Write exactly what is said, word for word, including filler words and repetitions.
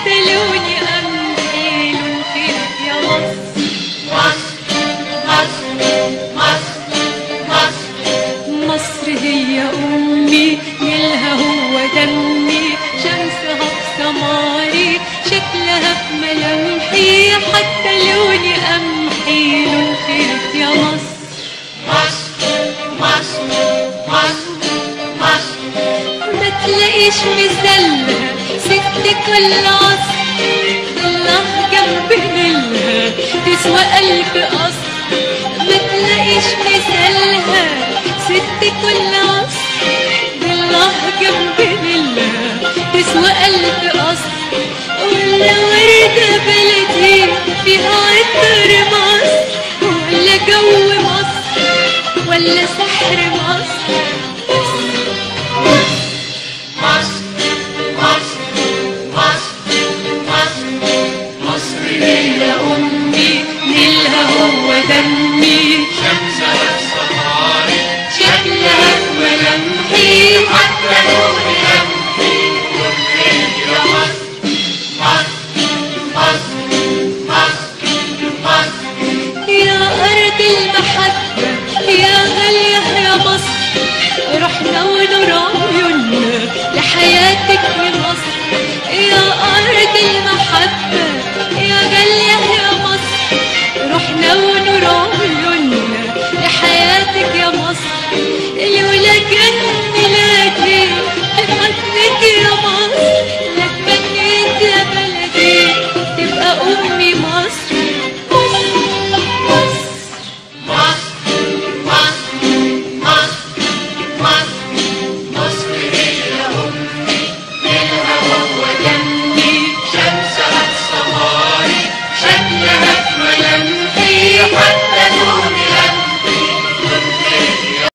حتى لوني قمحي لون خيرك يا مصر. مصر مصر مصر مصر هي أمي، نيلها هو دمي، شمسها في سماري، شكلها في ملامحي، حتى لوني قمحي لون خيرك يا مصر. مصر مصر مصر مصر ما تلاقيش مثالها ست كل عصر، ضلها جنب نيلها تسوى ألف قصر. ما تلاقيش مثالها ست كل عصر، ضلها جنب نيلها تسوى ألف قصر. ولا وردة بلدي فيها عطر مصر، ولا جو مصر، ولا سحر